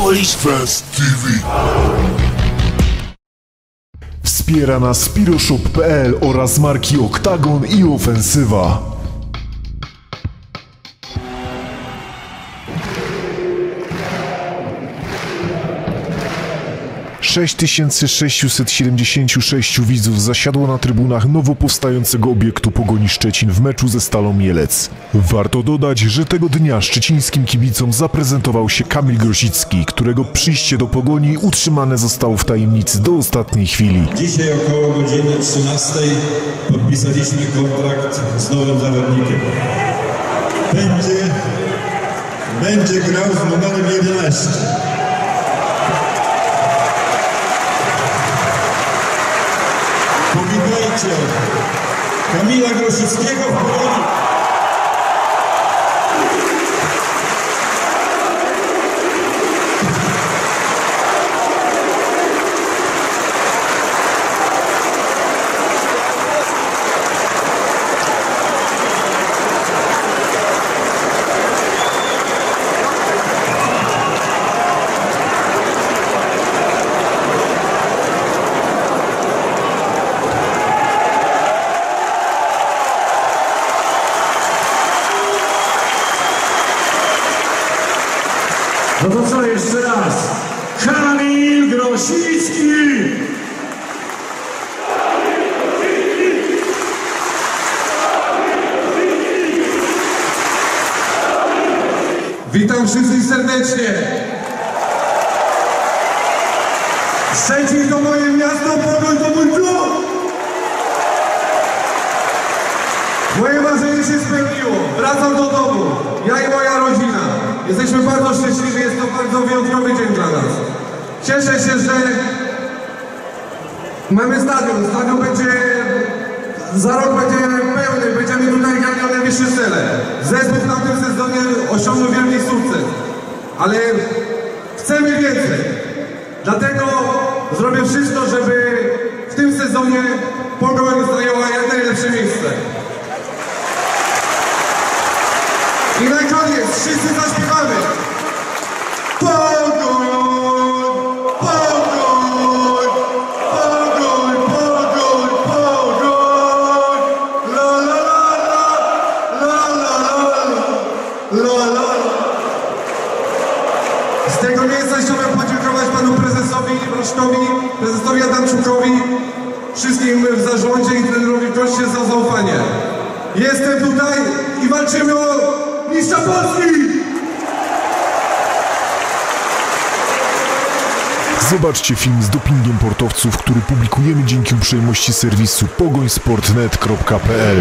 Polish Fest TV. Wspiera nas Spiroshop.pl oraz marki Oktagon i Ofensywa. 6676 widzów zasiadło na trybunach nowo powstającego obiektu Pogoni Szczecin w meczu ze Stalą Mielec. Warto dodać, że tego dnia szczecińskim kibicom zaprezentował się Kamil Grosicki, którego przyjście do Pogoni utrzymane zostało w tajemnicy do ostatniej chwili. Dzisiaj około godziny 13 podpisaliśmy kontrakt z nowym zawodnikiem. Będzie grał z numerem 11. Powitajcie Kamila Grosickiego w Pogoni. No to co, jeszcze raz? Kamil Grosicki! Witam wszystkich serdecznie! Szczecin to moje miasto, Pogoń to mój klub! Moje marzenie się spełniło. Wracam do domu. Ja i moja rodzina. Jesteśmy bardzo szczęśliwi, jest to bardzo wyjątkowy dzień dla nas. Cieszę się, że mamy stadion. Stadion będzie, za rok będzie pełny. Będziemy tutaj grali o najwyższe cele. Zespół w tamtym sezonie osiągnął wielki sukces. Ale chcemy więcej. Dlatego zrobię wszystko, żeby w tym sezonie Pogoń zajęła jak najlepsze miejsce. I na koniec wszyscy zaśpiewamy. Pogoń, Pogoń, Pogoń, Pogoń, Pogoń. La la la la, la la la, la la. Z tego miejsca chciałbym podziękować panu prezesowi Roszkowi, prezesowi Adamczukowi, wszystkim w zarządzie i trenerowi Koście za zaufanie. Jestem tutaj i walczymy o mistrza Polski! Zobaczcie film z dopingiem portowców, który publikujemy dzięki uprzejmości serwisu pogońsportnet.pl.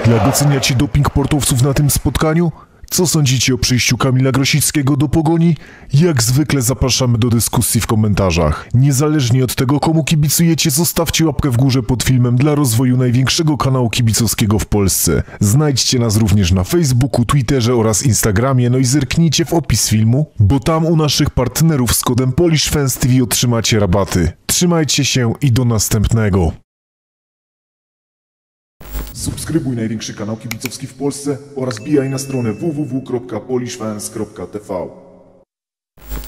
Jak oceniacie doping sportowców na tym spotkaniu? Co sądzicie o przyjściu Kamila Grosickiego do Pogoni? Jak zwykle zapraszamy do dyskusji w komentarzach. Niezależnie od tego, komu kibicujecie, zostawcie łapkę w górze pod filmem dla rozwoju największego kanału kibicowskiego w Polsce. Znajdźcie nas również na Facebooku, Twitterze oraz Instagramie, no i zerknijcie w opis filmu, bo tam u naszych partnerów z kodem PolishFansTV otrzymacie rabaty. Trzymajcie się i do następnego. Subskrybuj największy kanał kibicowski w Polsce oraz bijaj na stronę www.polishfans.tv.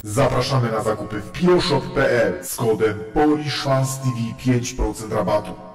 Zapraszamy na zakupy w bioshop.pl z kodem PolishFansTV 5% rabatu.